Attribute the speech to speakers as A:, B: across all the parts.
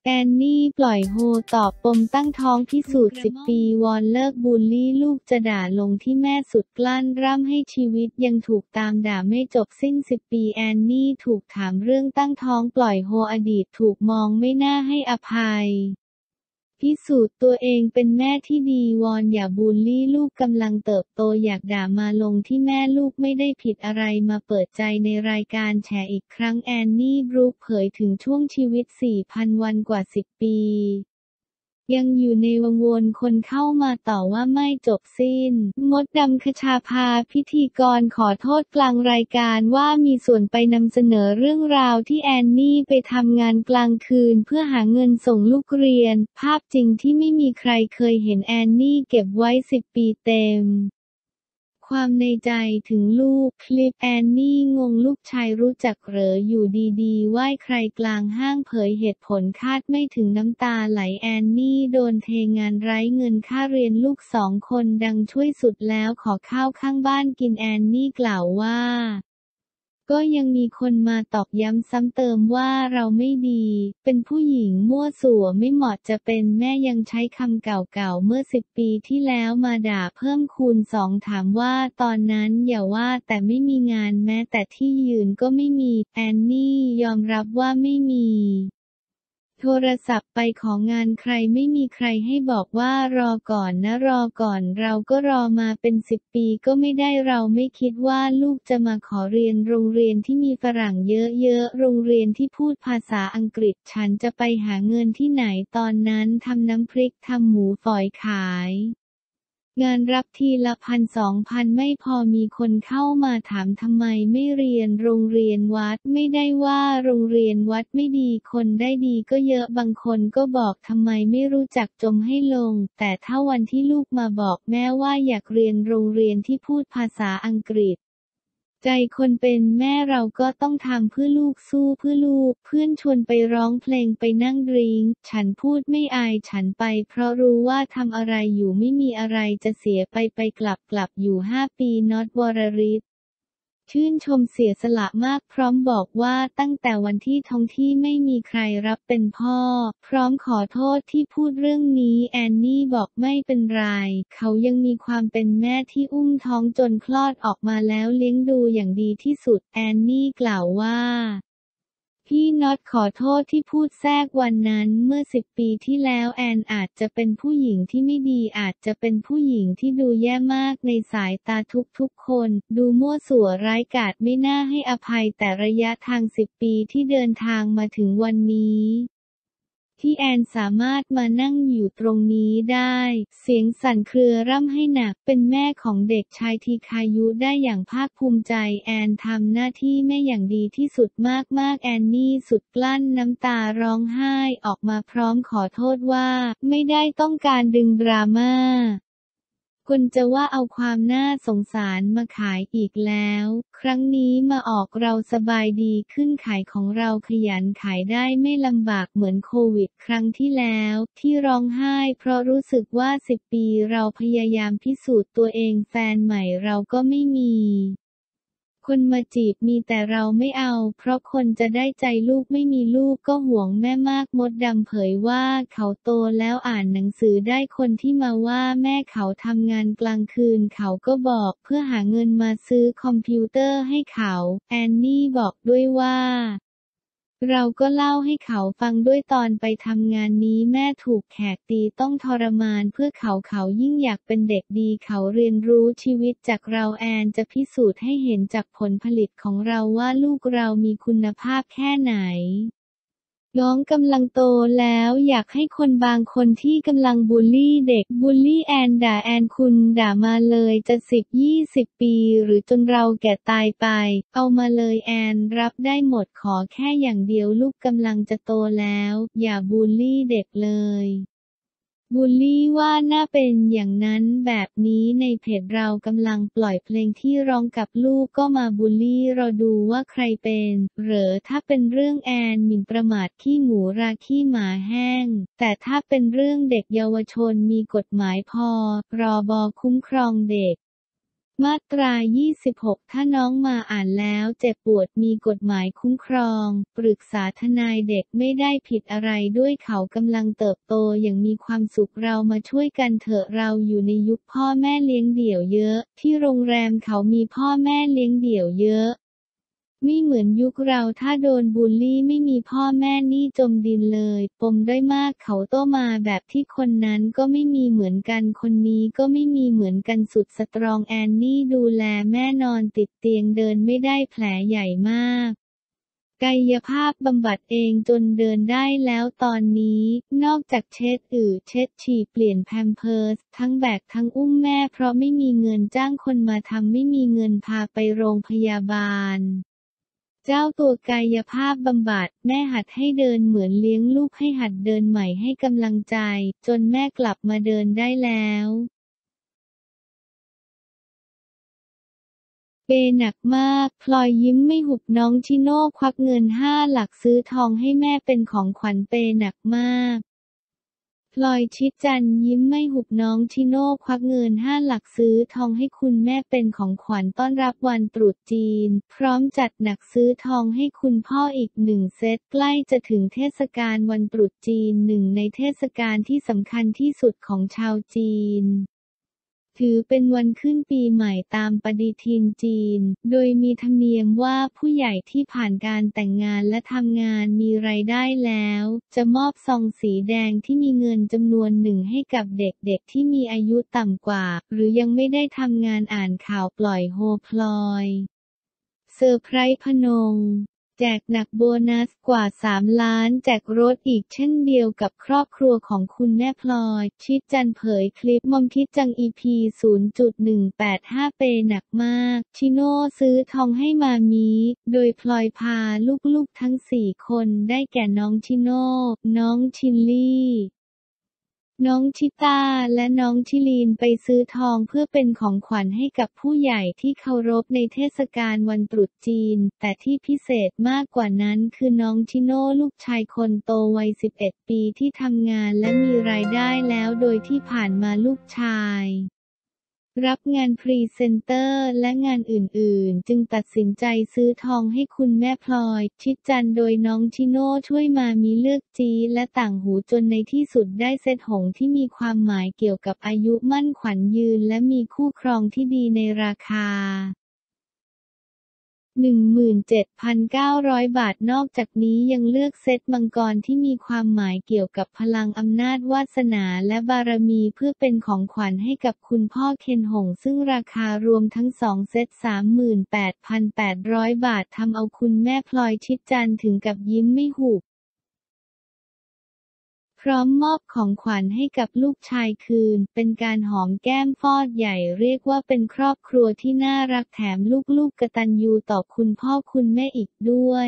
A: แอนนี่ปล่อยโฮตอบปมตั้งท้องพิสูจน์10 ปีวอนเลิกบูลลี่ลูกจะด่าลงที่แม่สุดกลั้นร่ำให้ชีวิตยังถูกตามด่าไม่จบสิ้น10 ปีแอนนี่ถูกถามเรื่องตั้งท้องปล่อยโฮอดีตถูกมองไม่น่าให้อภัยพิสูจน์ตัวเองเป็นแม่ที่ดีวอนอย่าบูลลี่ลูกกำลังเติบโตอยากด่ามาลงที่แม่ลูกไม่ได้ผิดอะไรมาเปิดใจในรายการแฉอีกครั้งแอนนี่บรูคเผยถึงช่วงชีวิต 4,000 วันกว่า10 ปียังอยู่ในวังวนคนเข้ามาต่อว่าไม่จบสิ้นมดดำคชาภาพิธีกรขอโทษกลางรายการว่ามีส่วนไปนำเสนอเรื่องราวที่แอนนี่ไปทำงานกลางคืนเพื่อหาเงินส่งลูกเรียนภาพจริงที่ไม่มีใครเคยเห็นแอนนี่เก็บไว้10 ปีเต็มความในใจถึงลูกคลิปแอนนี่งงลูกชายรู้จักเหรออยู่ดีๆไหว้ใครกลางห้างเผยเหตุผลคาดไม่ถึงน้ำตาไหลแอนนี่โดนเทงานไร้เงินค่าเรียนลูก2 คนดังช่วยสุดแล้วขอข้าวข้างบ้านกินแอนนี่กล่าวว่าก็ยังมีคนมาตอกย้ำซ้ำเติมว่าเราไม่ดีเป็นผู้หญิงมั่วสั่วไม่เหมาะจะเป็นแม่ยังใช้คำเก่าๆเมื่อ10 ปีที่แล้วมาด่าเพิ่มคูณ2ถามว่าตอนนั้นอย่าว่าแต่ไม่มีงานแม้แต่ที่ยืนก็ไม่มีแอนนี่ยอมรับว่าไม่มีโทรศัพท์ไปของานใครไม่มีใครให้บอกว่ารอก่อนนะรอก่อนเราก็รอมาเป็น10 ปีก็ไม่ได้เราไม่คิดว่าลูกจะมาขอเรียนโรงเรียนที่มีฝรั่งเยอะๆโรงเรียนที่พูดภาษาอังกฤษฉันจะไปหาเงินที่ไหนตอนนั้นทำน้ำพริกทำหมูฝอยขายงานรับทีละ1,000-2,000ไม่พอมีคนเข้ามาถามทำไมไม่เรียนโรงเรียนวัดไม่ได้ว่าโรงเรียนวัดไม่ดีคนได้ดีก็เยอะบางคนก็บอกทำไมไม่รู้จักจมให้ลงแต่ถ้าวันที่ลูกมาบอกแม่ว่าอยากเรียนโรงเรียนที่พูดภาษาอังกฤษใจคนเป็นแม่เราก็ต้องทำเพื่อลูกสู้เพื่อลูกเพื่อนชวนไปร้องเพลงไปนั่งดริงก์ฉันพูดไม่อายฉันไปเพราะรู้ว่าทำอะไรอยู่ไม่มีอะไรจะเสียไปกลับอยู่5 ปีน็อตวรริศชื่นชมเสียสละมากพร้อมบอกว่าตั้งแต่วันที่ท้องที่ไม่มีใครรับเป็นพ่อพร้อมขอโทษที่พูดเรื่องนี้แอนนี่บอกไม่เป็นไรเขายังมีความเป็นแม่ที่อุ้มท้องจนคลอดออกมาแล้วเลี้ยงดูอย่างดีที่สุดแอนนี่กล่าวว่าพี่น็อตขอโทษที่พูดแทรกวันนั้นเมื่อ10 ปีที่แล้วแอนอาจจะเป็นผู้หญิงที่ไม่ดีอาจจะเป็นผู้หญิงที่ดูแย่มากในสายตาทุกคนดูมั่วสั่วร้ายกาจไม่น่าให้อภัยแต่ระยะทาง10 ปีที่เดินทางมาถึงวันนี้ที่แอนสามารถมานั่งอยู่ตรงนี้ได้เสียงสั่นเครือร่ำให้หนักเป็นแม่ของเด็กชายทีคายุได้อย่างภาคภูมิใจแอนทำหน้าที่แม่อย่างดีที่สุดมากแอนนี่สุดกลั้นน้ำตาร้องไห้ออกมาพร้อมขอโทษว่าไม่ได้ต้องการดึงดราม่าคนจะว่าเอาความน่าสงสารมาขายอีกแล้วครั้งนี้มาออกเราสบายดีขึ้นขายของเราขยันขายได้ไม่ลำบากเหมือนโควิดครั้งที่แล้วที่ร้องไห้เพราะรู้สึกว่า10 ปีเราพยายามพิสูจน์ตัวเองแฟนใหม่เราก็ไม่มีคนมาจีบมีแต่เราไม่เอาเพราะคนจะได้ใจลูกไม่มีลูกก็ห่วงแม่มากมดดำเผยว่าเขาโตแล้วอ่านหนังสือได้คนที่มาว่าแม่เขาทำงานกลางคืนเขาก็บอกเพื่อหาเงินมาซื้อคอมพิวเตอร์ให้เขาแอนนี่บอกด้วยว่าเราก็เล่าให้เขาฟังด้วยตอนไปทำงานนี้แม่ถูกแขกตีต้องทรมานเพื่อเขายิ่งอยากเป็นเด็กดีเขาเรียนรู้ชีวิตจากเราแอนจะพิสูจน์ให้เห็นจากผลผลิตของเราว่าลูกเรามีคุณภาพแค่ไหนน้องกำลังโตแล้วอยากให้คนบางคนที่กำลังบูลลี่เด็กบูลลี่แอนด่าแอนคุณด่ามาเลยจะ10-20 ปีหรือจนเราแก่ตายไปเอามาเลยแอนรับได้หมดขอแค่อย่างเดียวลูกกำลังจะโตแล้วอย่าบูลลี่เด็กเลยบูลลี่ว่าน่าเป็นอย่างนั้นแบบนี้ในเพจเรากำลังปล่อยเพลงที่ร้องกับลูกก็มาบูลลี่เราดูว่าใครเป็นเหรอถ้าเป็นเรื่องแอนหมิ่นประมาทขี้หมูราขี้หมาแห้งแต่ถ้าเป็นเรื่องเด็กเยาวชนมีกฎหมายพรบคุ้มครองเด็กมาตรา 26 ถ้าน้องมาอ่านแล้วเจ็บปวดมีกฎหมายคุ้มครอง ปรึกษาทนายเด็กไม่ได้ผิดอะไรด้วยเขากำลังเติบโตอย่างมีความสุขเรามาช่วยกันเถอะเราอยู่ในยุคพ่อแม่เลี้ยงเดี่ยวเยอะ ที่โรงแรมเขามีพ่อแม่เลี้ยงเดี่ยวเยอะไม่เหมือนยุคเราถ้าโดนบูลลี่ไม่มีพ่อแม่นี่จมดินเลยปมด้อยมากเขาโตมาแบบที่คนนั้นก็ไม่มีเหมือนกันคนนี้ก็ไม่มีเหมือนกันสุดสตรองแอนนี่ดูแลแม่นอนติดเตียงเดินไม่ได้แผลใหญ่มากกายภาพบำบัดเองจนเดินได้แล้วตอนนี้นอกจากเช็ดเช็ดฉี่เปลี่ยนแพมเพิร์สทั้งแบกทั้งอุ้มแม่เพราะไม่มีเงินจ้างคนมาทำไม่มีเงินพาไปโรงพยาบาลเจ้าตัวกายภาพบำบัดแม่หัดให้เดินเหมือนเลี้ยงลูกให้หัดเดินใหม่ให้กำลังใจจนแม่กลับมาเดินได้แล้วเปหนักมากพลอยยิ้มไม่หุบน้องชิโน่ควักเงิน5 หลักซื้อทองให้แม่เป็นของขวัญเปหนักมากพลอยชิดจันทร์ยิ้มไม่หุบน้องชิโน่ควักเงิน5 หลักซื้อทองให้คุณแม่เป็นของขวัญต้อนรับวันตรุษจีนพร้อมจัดหนักซื้อทองให้คุณพ่ออีก1 เซตใกล้จะถึงเทศกาลวันตรุษจีนหนึ่งในเทศกาลที่สำคัญที่สุดของชาวจีนถือเป็นวันขึ้นปีใหม่ตามปฏิทินจีน โดยมีธรรมเนียมว่าผู้ใหญ่ที่ผ่านการแต่งงานและทำงานมีรายได้แล้ว จะมอบซองสีแดงที่มีเงินจำนวนหนึ่งให้กับเด็กๆที่มีอายุต่ำกว่า หรือยังไม่ได้ทำงานอ่านข่าวปล่อยโฮพลอยเซอร์ไพรส์พนงแจกหนักโบนัสกว่า3 ล้านแจกรถอีกเช่นเดียวกับครอบครัวของคุณแม่พลอยชิดจันเผยคลิปมอมคิดจัง EP 0.185 เปหนักมากชิโน่ซื้อทองให้มามีโดยพลอยพาลูกๆทั้ง4 คนได้แก่น้องชิโน่น้องชินลี่น้องชิตาและน้องชิลีนไปซื้อทองเพื่อเป็นของขวัญให้กับผู้ใหญ่ที่เคารพในเทศกาลวันตรุษจีนแต่ที่พิเศษมากกว่านั้นคือน้องชิโน่ลูกชายคนโตวัย11 ปีที่ทำงานและมีรายได้แล้วโดยที่ผ่านมาลูกชายรับงานพรีเซนเตอร์และงานอื่นๆจึงตัดสินใจซื้อทองให้คุณแม่พลอยชิดจันโดยน้องชิโน่ช่วยมามีเลือกจี้และต่างหูจนในที่สุดได้เซตหงที่มีความหมายเกี่ยวกับอายุมั่นขวัญยืนและมีคู่ครองที่ดีในราคา17,900 บาทนอกจากนี้ยังเลือกเซตมังกรที่มีความหมายเกี่ยวกับพลังอำนาจวาสนาและบารมีเพื่อเป็นของขวัญให้กับคุณพ่อเคนหงซึ่งราคารวมทั้ง2 เซต 38,800 บาททำเอาคุณแม่พลอยชิดจันทร์ถึงกับยิ้มไม่หุบพร้อมมอบของขวัญให้กับลูกชายคืนเป็นการหอมแก้มฟอดใหญ่เรียกว่าเป็นครอบครัวที่น่ารักแถมลูกๆกตัญญูต่อคุณพ่อคุณแม่อีกด้วย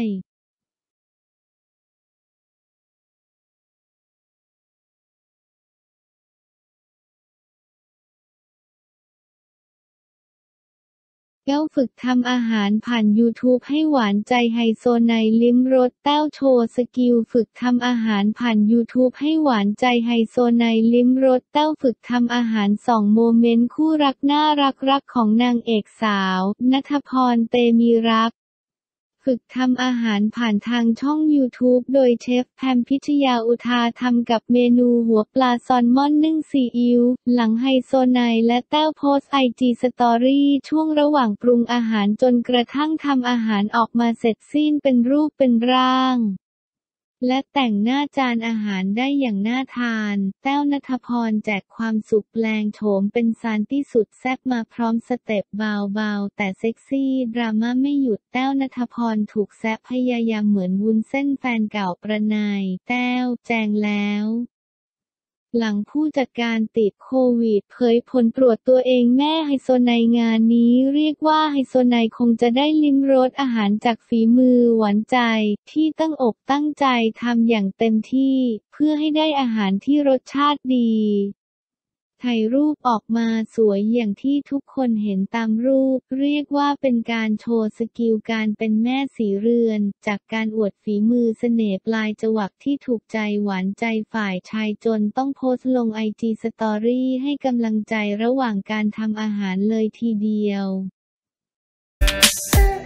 A: แต้วฝึกทำอาหารผ่านยูทูบให้หวานใจไฮโซไนลิ้มรสแต้วโชว์สกิลฝึกทำอาหารผ่านยูทูบให้หวานใจไฮโซไนลิ้มรสแต้วฝึกทำอาหาร2 โมเมนต์คู่รักน่ารักของนางเอกสาวณัฐพร เตมีรักฝึกทำอาหารผ่านทางช่องยูทูบโดยเชฟแพมพิชยาอุทาทำกับเมนูหัวปลาแซลมอนนึ่งซีอิ๊วหลังไฮโซไนและแต้วโพสต์IGสตอรี่ช่วงระหว่างปรุงอาหารจนกระทั่งทำอาหารออกมาเสร็จสิ้นเป็นรูปเป็นร่างและแต่งหน้าจานอาหารได้อย่างน่าทานแต้วณัฐพรแจกความสุขแปลงโฉมเป็นซานที่สุดแซ่บมาพร้อมสเต็ปเบาๆแต่เซ็กซี่ดราม่าไม่หยุดแต้วณัฐพรถูกแซะพยายามเหมือนวุ้นเส้นแฟนเก่าประณายแต้วแจงแล้วหลังผู้จัดการติดโควิดเผยผลตรวจตัวเองแม่ไฮโซไนงานนี้เรียกว่าไฮโซไนคงจะได้ลิ้มรสอาหารจากฝีมือหวานใจที่ตั้งอกตั้งใจทำอย่างเต็มที่เพื่อให้ได้อาหารที่รสชาติดีถ่ายรูปออกมาสวยอย่างที่ทุกคนเห็นตามรูปเรียกว่าเป็นการโชว์สกิลการเป็นแม่สีเรือนจากการอวดฝีมือเสน่ห์ปลายจวักที่ถูกใจหวานใจฝ่ายชายจนต้องโพสต์ลงIG Story ให้กำลังใจระหว่างการทำอาหารเลยทีเดียว